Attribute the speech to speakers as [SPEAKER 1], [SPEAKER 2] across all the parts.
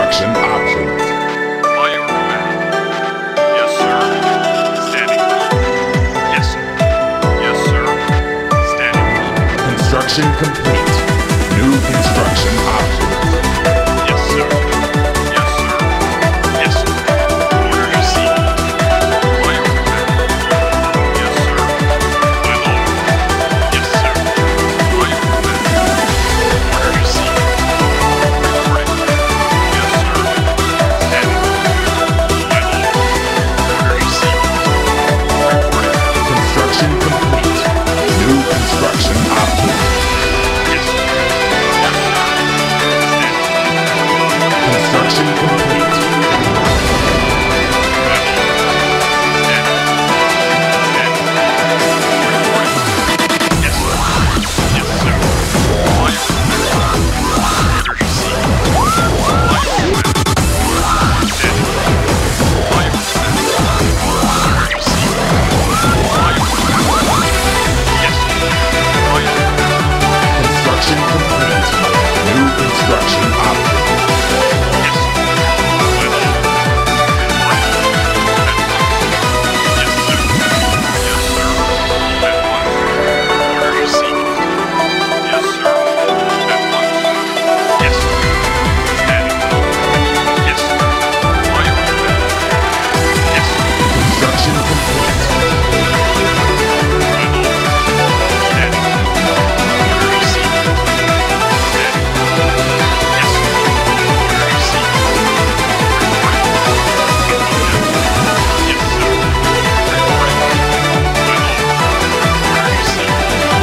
[SPEAKER 1] construction options.
[SPEAKER 2] By your command. Yes, sir. Standing by. Yes, sir. Yes, sir. Standing by.
[SPEAKER 1] Construction complete. New construction options.
[SPEAKER 2] Yes, sir. Yes, sir. Yes, sir. Order received. By your command. Yes, sir. My lord. Yes, sir. By your command. Order received. Reporting. Yes, sir. Standing by. My lord. Order received. Reporting.
[SPEAKER 1] Construction complete. New construction options.
[SPEAKER 2] Yes, sir. Yes, sir. Standing by.
[SPEAKER 1] Construction complete.
[SPEAKER 2] My lord. Standing by. Standing by. Reporting. Yes, sir. Yes, sir. By your command. Order received. By your command. Standing by. By your command. Order received. By your command. Yes, sir. By your command.
[SPEAKER 1] Construction complete. New construction options.
[SPEAKER 2] Yes, sir. My lord. Yes, sir. Yes, sir. At once. Order received. Yes, sir. At once. Yes, sir. Standing by. Yes, sir. By your command. Yes, sir.
[SPEAKER 1] Construction complete.
[SPEAKER 2] My lord. Standing by. Order received. Standing by. Yes, sir. Order received. Reporting. Yes, sir. Reporting. My lord. Order received.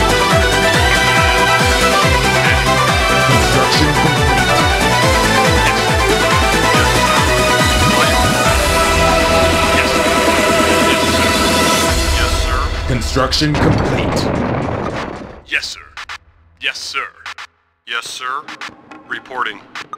[SPEAKER 2] Standing by.
[SPEAKER 1] Construction complete.
[SPEAKER 2] Yes, sir. Yes, sir. By your command. Yes, sir. Yes, sir. Yes, sir.
[SPEAKER 1] Construction complete.
[SPEAKER 2] Yes, sir. Yes, sir. Yes, sir. Reporting.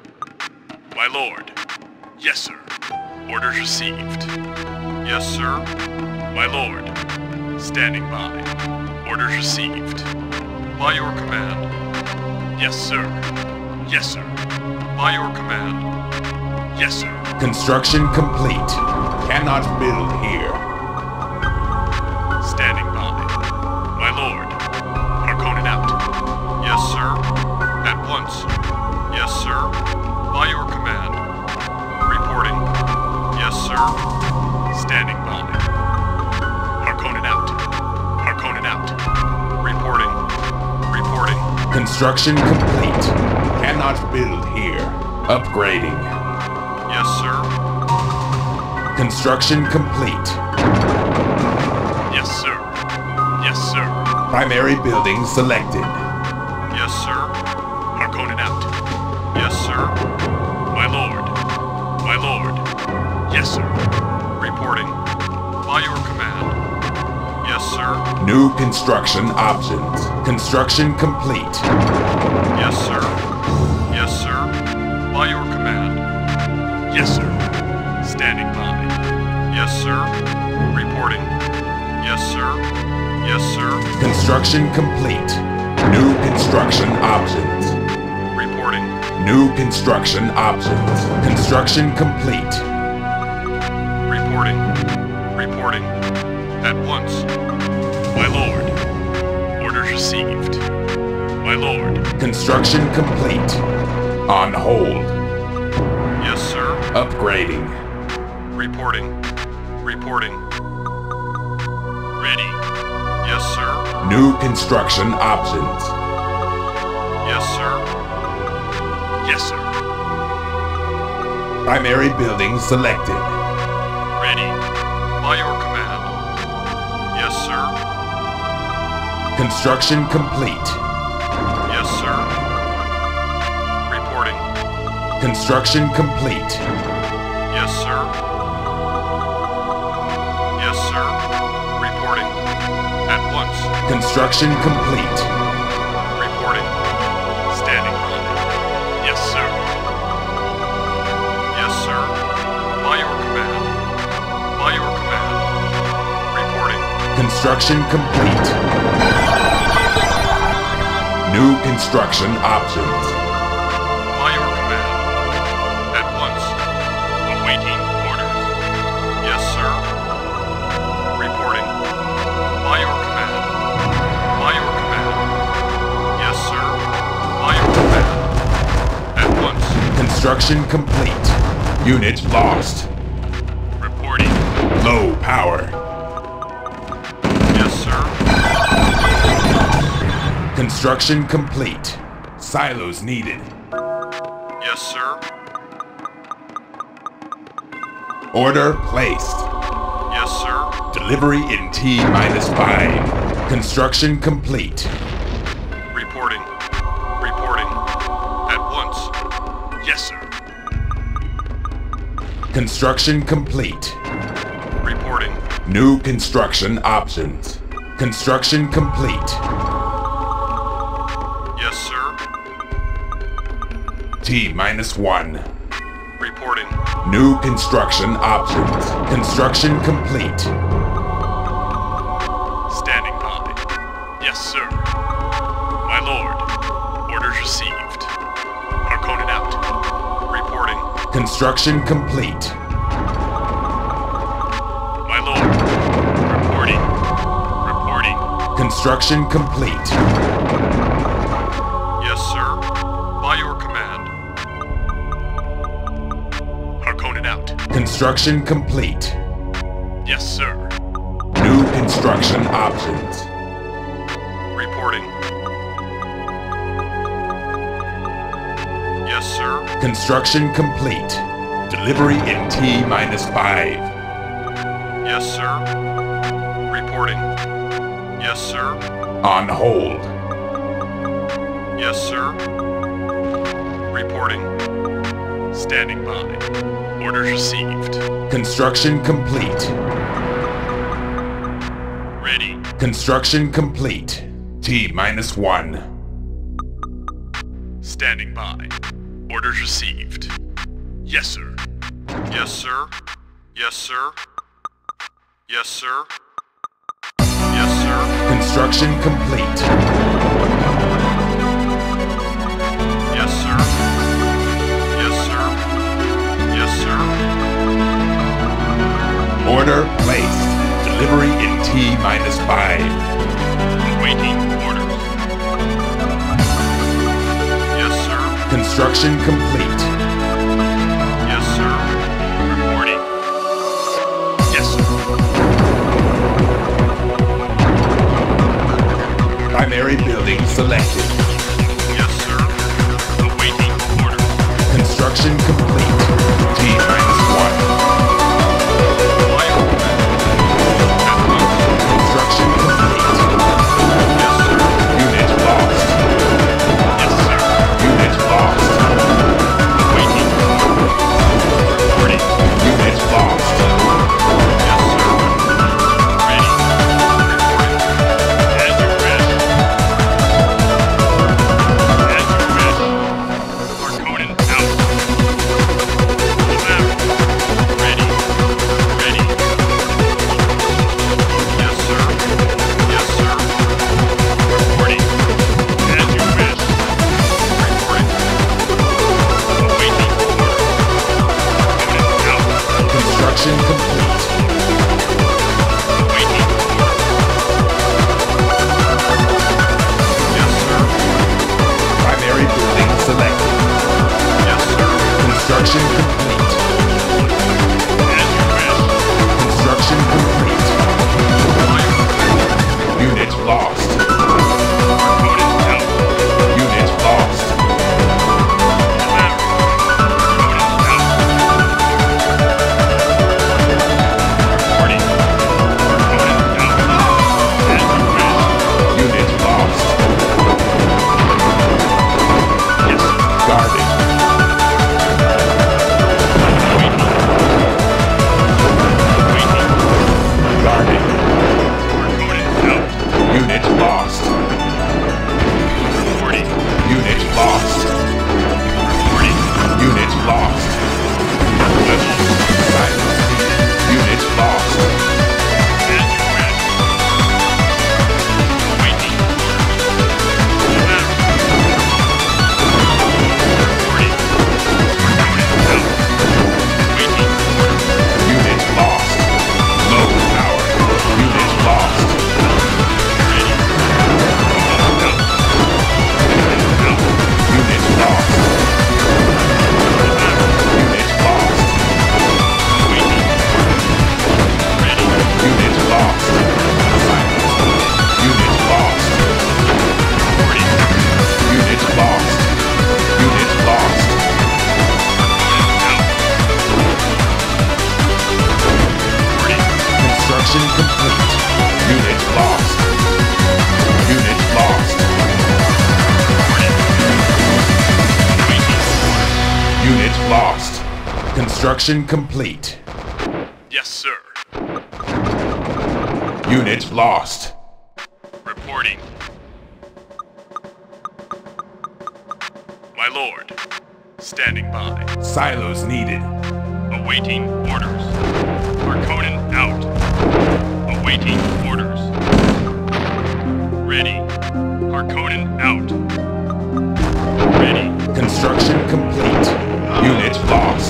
[SPEAKER 2] My lord. Yes, sir. Orders received. Yes, sir. My lord. Standing by. Orders received. By your command. Yes, sir. Yes, sir. By your command. Yes, sir.
[SPEAKER 1] Construction complete. Cannot build here.
[SPEAKER 2] Standing by. My lord. Harkonnen out. Yes, sir. At once. Yes, sir. By your command. Reporting. Yes, sir. Standing by. Harkonnen out. Harkonnen out. Reporting. Reporting.
[SPEAKER 1] Construction complete. Cannot build here. Upgrading.
[SPEAKER 2] Yes, sir.
[SPEAKER 1] Construction complete.
[SPEAKER 2] Yes, sir. Yes, sir.
[SPEAKER 1] Primary building selected.
[SPEAKER 2] Yes, sir. Harkonnen out. Yes, sir. My lord. My lord. Yes, sir. Reporting. By your command. Yes, sir.
[SPEAKER 1] New construction options. Construction complete.
[SPEAKER 2] Yes, sir. Yes, sir. By your command. Yes, sir. Standing by. Yes, sir. Reporting. Yes, sir. Yes, sir.
[SPEAKER 1] Construction complete. New construction options.
[SPEAKER 2] Reporting.
[SPEAKER 1] New construction options. Construction complete.
[SPEAKER 2] Reporting. Reporting. At once. My lord. Orders received. My lord.
[SPEAKER 1] Construction complete. On hold.
[SPEAKER 2] Yes, sir.
[SPEAKER 1] Upgrading.
[SPEAKER 2] Reporting. Reporting. Ready. Yes, sir.
[SPEAKER 1] New construction options.
[SPEAKER 2] Yes, sir. Yes, sir.
[SPEAKER 1] Primary building selected.
[SPEAKER 2] Ready. By your command. Yes, sir.
[SPEAKER 1] Construction complete.
[SPEAKER 2] Yes, sir. Reporting.
[SPEAKER 1] Construction complete.
[SPEAKER 2] Yes, sir. Yes, sir. Reporting. At once.
[SPEAKER 1] Construction complete.
[SPEAKER 2] Reporting. Standing by. Yes, sir. Yes, sir. By your command. By your command. Reporting.
[SPEAKER 1] Construction complete. New construction options.
[SPEAKER 2] By your command. At once.
[SPEAKER 1] Construction complete. Unit lost.
[SPEAKER 2] Reporting.
[SPEAKER 1] Low power.
[SPEAKER 2] Yes, sir.
[SPEAKER 1] Construction complete. Silos needed.
[SPEAKER 2] Yes, sir.
[SPEAKER 1] Order placed.
[SPEAKER 2] Yes, sir.
[SPEAKER 1] Delivery in T-5. Construction complete.
[SPEAKER 2] Reporting. Reporting. At once. Yes, sir.
[SPEAKER 1] Construction complete.
[SPEAKER 2] Reporting.
[SPEAKER 1] New construction options. Construction complete.
[SPEAKER 2] Yes, sir.
[SPEAKER 1] T-1.
[SPEAKER 2] Reporting.
[SPEAKER 1] New construction options. Construction complete.
[SPEAKER 2] Standing by. Yes, sir. My lord. Orders received. Harkonnen out. Reporting.
[SPEAKER 1] Construction complete.
[SPEAKER 2] My lord. Reporting. Reporting.
[SPEAKER 1] Construction complete.
[SPEAKER 2] Yes, sir. By your command. Harkonnen out.
[SPEAKER 1] Construction complete.
[SPEAKER 2] Yes, sir.
[SPEAKER 1] New construction options.
[SPEAKER 2] Reporting. Yes, sir.
[SPEAKER 1] Construction complete. Delivery in T-5.
[SPEAKER 2] Yes, sir. Reporting. Yes, sir.
[SPEAKER 1] On hold.
[SPEAKER 2] Yes, sir. Reporting. Standing by. Orders received.
[SPEAKER 1] Construction complete.
[SPEAKER 2] Ready.
[SPEAKER 1] Construction complete. T-1.
[SPEAKER 2] Standing by. Orders received. Yes, sir. Yes, sir. Yes, sir. Yes, sir. Yes, sir.
[SPEAKER 1] Construction complete.
[SPEAKER 2] Yes, sir. Yes, sir. Yes, sir.
[SPEAKER 1] Order placed. Delivery in T-5.
[SPEAKER 2] Awaiting orders. Yes, sir.
[SPEAKER 1] Construction complete.
[SPEAKER 2] Yes, sir. Reporting. Yes, sir.
[SPEAKER 1] Primary building selected.
[SPEAKER 2] Yes, sir. Awaiting orders.
[SPEAKER 1] Construction complete. T-1.
[SPEAKER 2] By your command. At once.
[SPEAKER 1] Construction complete.
[SPEAKER 2] Yes, sir.
[SPEAKER 1] Unit lost.
[SPEAKER 2] Yes, sir.
[SPEAKER 1] Unit lost.
[SPEAKER 2] Awaiting orders. Reporting.
[SPEAKER 1] Unit lost.
[SPEAKER 2] Yes, sir. Ready. Reporting. As you read. As you read. Harkonnen out. Move out.
[SPEAKER 1] Construction complete.
[SPEAKER 2] Yes, sir.
[SPEAKER 1] Unit lost.
[SPEAKER 2] Reporting. My lord. Standing by.
[SPEAKER 1] Silos needed.
[SPEAKER 2] Awaiting orders. Harkonnen out. Awaiting orders. Ready. Harkonnen out. Ready.
[SPEAKER 1] Construction complete. Unit lost.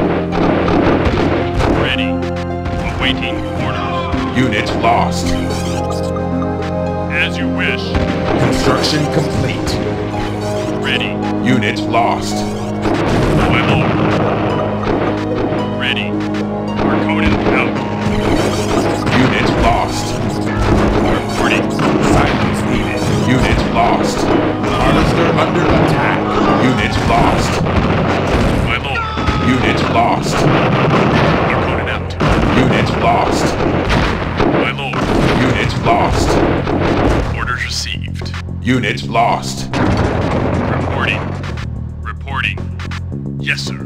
[SPEAKER 2] Ready. Awaiting orders.
[SPEAKER 1] Unit lost.
[SPEAKER 2] As you wish.
[SPEAKER 1] Construction complete.
[SPEAKER 2] Ready.
[SPEAKER 1] Unit lost.
[SPEAKER 2] My lord. Ready. Harkonnen out.
[SPEAKER 1] Unit lost.
[SPEAKER 2] Reporting.
[SPEAKER 1] Silos needed. Unit lost. Harvester under attack. Unit lost.
[SPEAKER 2] My lord.
[SPEAKER 1] Unit lost.
[SPEAKER 2] Harkonnen out.
[SPEAKER 1] Unit lost.
[SPEAKER 2] My lord.
[SPEAKER 1] Unit lost.
[SPEAKER 2] Orders received.
[SPEAKER 1] Unit lost.
[SPEAKER 2] Reporting. Reporting. Yes, sir.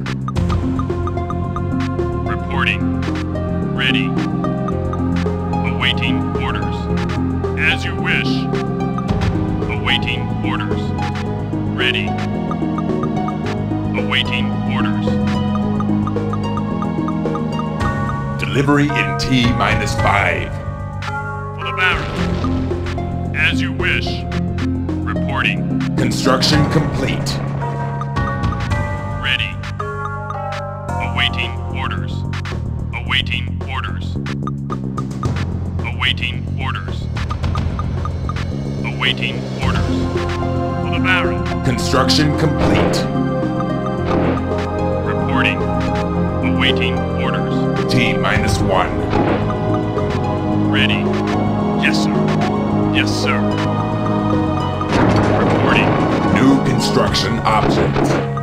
[SPEAKER 2] Reporting. Ready. Awaiting orders. As you wish. Awaiting orders. Ready. Awaiting orders.
[SPEAKER 1] Delivery in T-5.
[SPEAKER 2] For the Baron. As you wish. Reporting.
[SPEAKER 1] Construction complete.
[SPEAKER 2] Ready. Awaiting orders. Awaiting orders. Awaiting orders. Awaiting orders. For the Baron.
[SPEAKER 1] Construction complete.
[SPEAKER 2] Reporting. Awaiting orders.
[SPEAKER 1] T-1.
[SPEAKER 2] Ready. Yes, sir. Yes, sir. Reporting.
[SPEAKER 1] New construction object.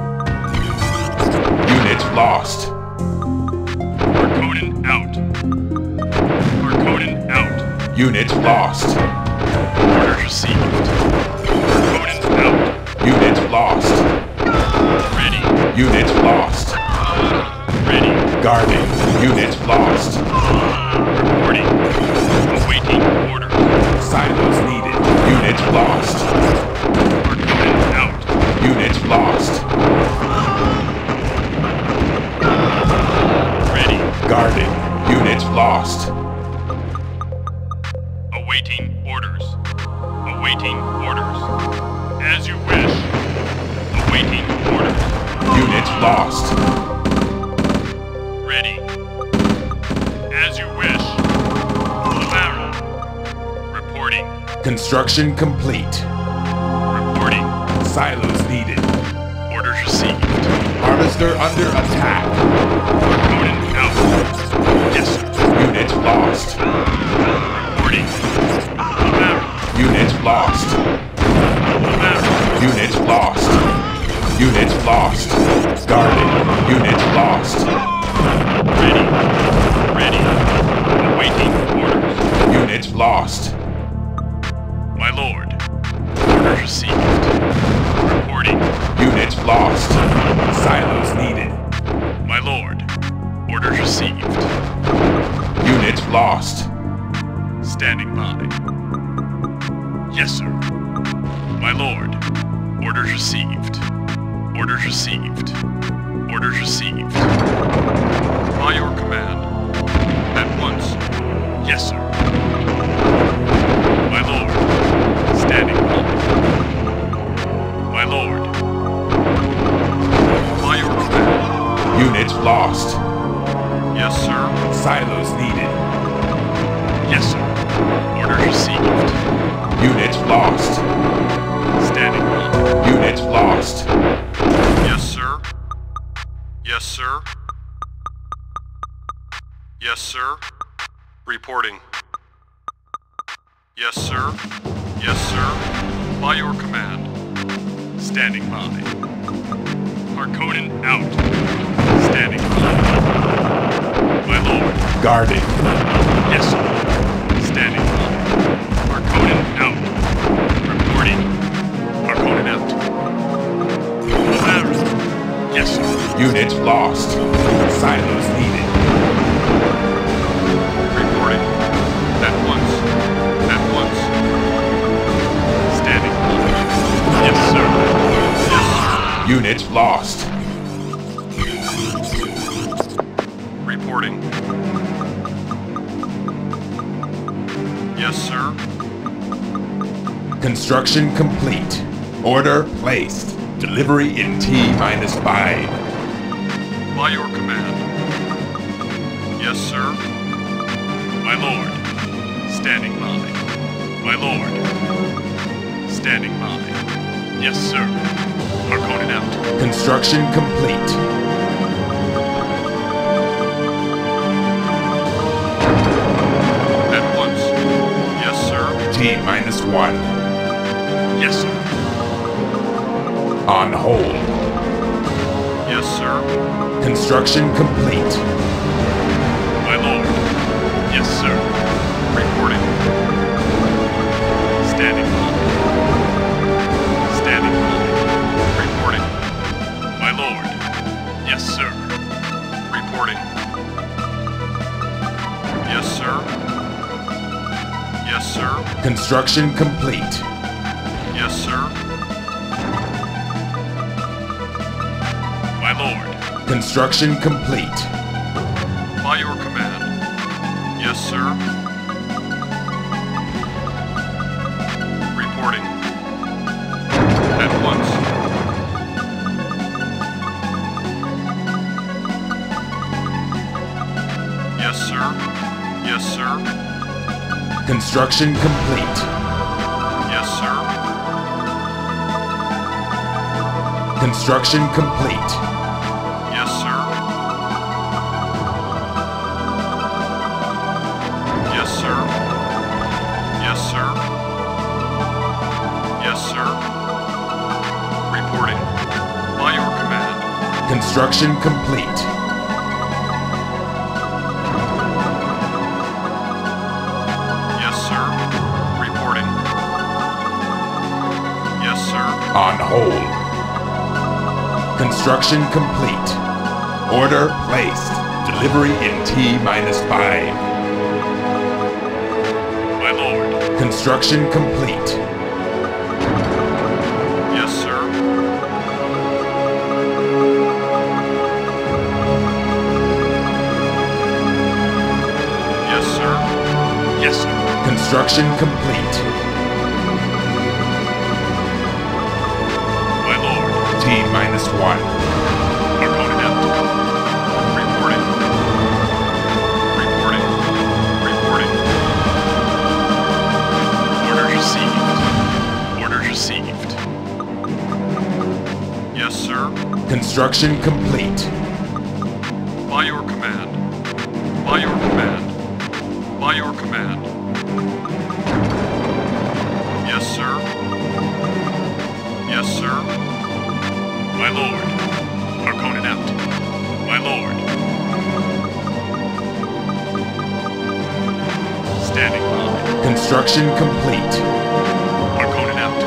[SPEAKER 1] Unit lost.
[SPEAKER 2] Harkonnen out. Harkonnen out.
[SPEAKER 1] Unit lost.
[SPEAKER 2] Orders received. Harkonnen out.
[SPEAKER 1] Unit lost.
[SPEAKER 2] Ready.
[SPEAKER 1] Unit lost.
[SPEAKER 2] Ready.
[SPEAKER 1] Guarding. Unit lost.
[SPEAKER 2] Reporting. Awaiting orders.
[SPEAKER 1] Silos needed. Unit lost.
[SPEAKER 2] Harkonnen out.
[SPEAKER 1] Unit lost.
[SPEAKER 2] Ready.
[SPEAKER 1] Guarding. Unit lost.
[SPEAKER 2] Awaiting orders. Awaiting orders. As you wish. Awaiting orders.
[SPEAKER 1] Unit lost.
[SPEAKER 2] Ready. As you wish. For the Baron. Reporting.
[SPEAKER 1] Construction complete.
[SPEAKER 2] Reporting.
[SPEAKER 1] Silos needed.
[SPEAKER 2] Orders received.
[SPEAKER 1] Harvester under attack.
[SPEAKER 2] Harkonnen out. Yes, sir.
[SPEAKER 1] Unit lost.
[SPEAKER 2] Reporting. For the Baron.
[SPEAKER 1] Unit lost.
[SPEAKER 2] For the Baron.
[SPEAKER 1] Unit lost. Unit lost. Guarding. Unit lost.
[SPEAKER 2] Ready. Ready. Awaiting orders.
[SPEAKER 1] Unit lost.
[SPEAKER 2] My lord. Orders received. Reporting.
[SPEAKER 1] Unit lost. Silos needed.
[SPEAKER 2] My lord. Orders received.
[SPEAKER 1] Unit lost.
[SPEAKER 2] Standing by. Yes, sir. My lord. Orders received. Orders received. Orders received. By your command. At once. Yes, sir. My lord. Standing by. My lord. By your command.
[SPEAKER 1] Unit lost.
[SPEAKER 2] Yes, sir.
[SPEAKER 1] Silos needed.
[SPEAKER 2] Yes, sir. Orders received.
[SPEAKER 1] Unit lost.
[SPEAKER 2] Standing by.
[SPEAKER 1] Unit lost.
[SPEAKER 2] Yes, sir. Yes, sir. Yes, sir. Reporting. Yes, sir. Yes, sir. By your command. Standing by. Harkonnen out. Standing by. My lord.
[SPEAKER 1] Guarding.
[SPEAKER 2] Yes, sir. Standing by. Harkonnen out. Reporting. Harkonnen out. The Baron. Yes, sir.
[SPEAKER 1] Unit lost. Unit lost.
[SPEAKER 2] Reporting. Yes, sir.
[SPEAKER 1] Construction complete. Order placed. Delivery in T-5.
[SPEAKER 2] By your command. Yes, sir. My lord. Standing by. My lord. Standing by. Yes, sir. Harkonnen out.
[SPEAKER 1] Construction complete.
[SPEAKER 2] At once. Yes, sir.
[SPEAKER 1] T-1.
[SPEAKER 2] Yes, sir.
[SPEAKER 1] On hold.
[SPEAKER 2] Yes, sir.
[SPEAKER 1] Construction complete.
[SPEAKER 2] My lord. Yes, sir. Reporting. Standing by. Standing by. Reporting. My lord. Yes, sir. Reporting. Yes, sir. Yes, sir.
[SPEAKER 1] Construction complete.
[SPEAKER 2] Yes, sir. My lord.
[SPEAKER 1] Construction complete.
[SPEAKER 2] By your command. Yes, sir. Reporting. At once. Yes, sir. Yes, sir.
[SPEAKER 1] Construction complete.
[SPEAKER 2] Yes, sir.
[SPEAKER 1] Construction complete.
[SPEAKER 2] Yes, sir. Yes, sir. Yes, sir. Yes, sir. Reporting. By your command.
[SPEAKER 1] Construction complete.
[SPEAKER 2] Yes, sir. Reporting. Yes, sir.
[SPEAKER 1] On hold. Construction complete. Order placed. Delivery in T-5.
[SPEAKER 2] My lord.
[SPEAKER 1] Construction complete.
[SPEAKER 2] Yes, sir. Yes, sir. Yes, sir.
[SPEAKER 1] Construction complete.
[SPEAKER 2] My lord.
[SPEAKER 1] T-1.
[SPEAKER 2] Harkonnen out. Reporting. Reporting. Reporting. Orders received. Orders received. Yes, sir.
[SPEAKER 1] Construction complete.
[SPEAKER 2] By your command. By your command. By your command. Yes, sir. Yes, sir. My lord. Harkonnen out. My lord. Standing by.
[SPEAKER 1] Construction complete.
[SPEAKER 2] Harkonnen out.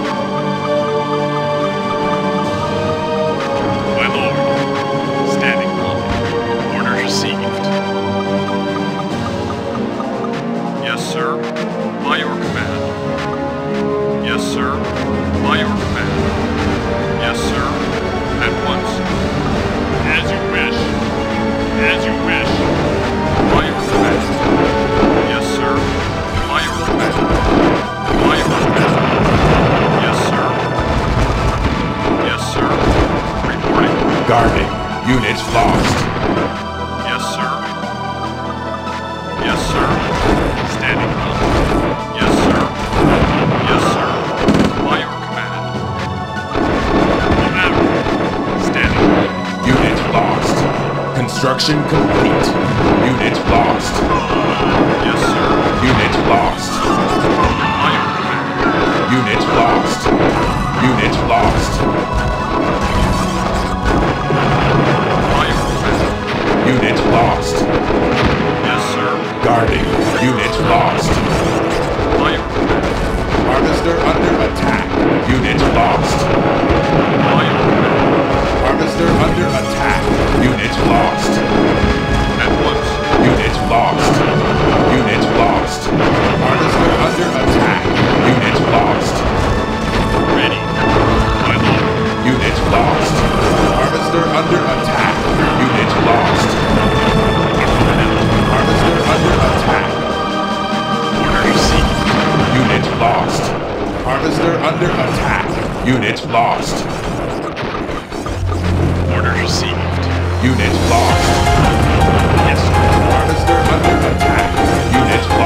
[SPEAKER 2] My lord. Standing by. Orders received. Yes, sir. By your command. Yes, sir. By your command. Yes, sir. At once. As you wish. As you wish. By your command. Yes, sir. By your command. By your command. Yes, sir. Yes, sir. Reporting.
[SPEAKER 1] Guarding. Unit lost.
[SPEAKER 2] Yes, sir. Yes, sir. Standing by. Yes, sir. Yes, sir. By your command. Whatever. Standing by.
[SPEAKER 1] Unit lost. Construction complete. Unit lost.
[SPEAKER 2] Yes, sir.
[SPEAKER 1] Unit lost.
[SPEAKER 2] By your command.
[SPEAKER 1] Unit lost. Unit lost.
[SPEAKER 2] By your command.
[SPEAKER 1] Unit lost.
[SPEAKER 2] Yes, sir.
[SPEAKER 1] Guarding. Unit lost.
[SPEAKER 2] By your command.
[SPEAKER 1] Harvester under attack. Unit lost.
[SPEAKER 2] By your command.
[SPEAKER 1] Harvester under attack. Unit lost.
[SPEAKER 2] At once.
[SPEAKER 1] Unit lost. Unit lost. Harvester under attack. Unit lost.
[SPEAKER 2] Ready. My lord.
[SPEAKER 1] Unit lost. Harvester under attack. Unit lost.
[SPEAKER 2] Orders received.
[SPEAKER 1] Unit lost.
[SPEAKER 2] Yes, sir.
[SPEAKER 1] Harvester under attack. Unit